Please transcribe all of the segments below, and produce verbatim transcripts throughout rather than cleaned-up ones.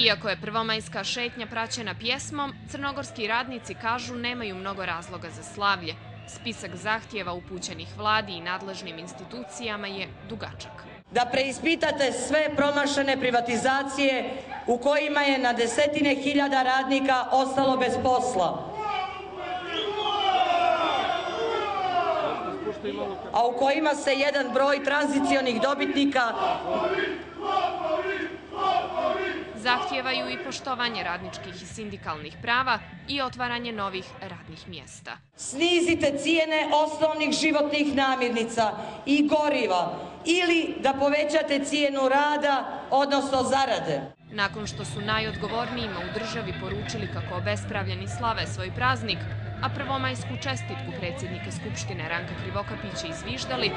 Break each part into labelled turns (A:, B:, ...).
A: Iako je prvomajska šetnja praćena pjesmom, crnogorski radnici kažu nemaju mnogo razloga za slavlje. Spisak zahtjeva upućenih vladi i nadležnim institucijama je dugačak.
B: Da preispitate sve promašene privatizacije u kojima je na desetine hiljada radnika ostalo bez posla, a u kojima se jedan broj tranzicionih dobitnika
A: zahtijevaju i poštovanje radničkih i sindikalnih prava i otvaranje novih radnih mjesta.
B: Snizite cijene osnovnih životnih namirnica i goriva ili da povećate cijenu rada, odnosno zarade.
A: Nakon što su najodgovornijima u državi poručili kako obespravljeni slave svoj praznik, a prvomajsku čestitku predsjednika Skupštine Ranka Krivokapića izviždali,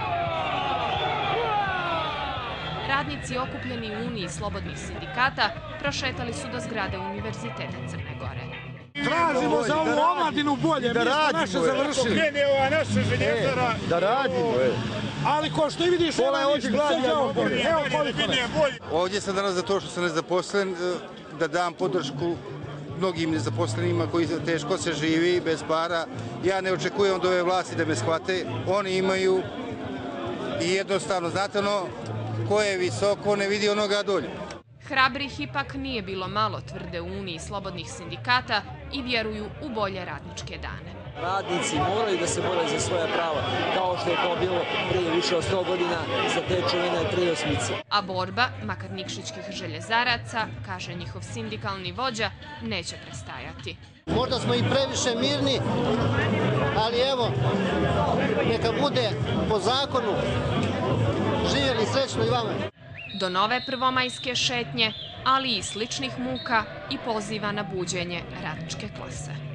A: radnici okupljeni u Uniji slobodnih sindikata prošetali su do zgrade Univerziteta Crne Gore.
C: Tražimo za ovu omladinu bolje, mi smo naše završili.
D: Da radimo, e.
C: Ali ko što i vidiš, evo ništa, sve ovo bolje. Evo koliko nas.
D: Ovdje sam danas za to što sam nezaposlen, da dam podršku mnogim nezaposlenima koji teško se živi, bez para. Ja ne očekujem od ove vlasti da me shvate. Oni imaju i jednostavno, znate ono, ko je visoko, ne vidi onoga dolje.
A: Hrabrih ipak nije bilo malo, tvrde u Uniji slobodnih sindikata i vjeruju u bolje radničke dane.
E: Radnici moraju da se bore za svoja prava, kao što je to bilo prije više od sto godina za te čuvene tri osmice.
A: A borba, makar nikšićkih željezaraca, kaže njihov sindikalni vođa, neće prestajati.
F: Možda smo i previše mirni, ali evo, neka bude po zakonu. Živjeli srećno i vama.
A: Do nove prvomajske šetnje, ali i sličnih muka i poziva na buđenje radničke klase.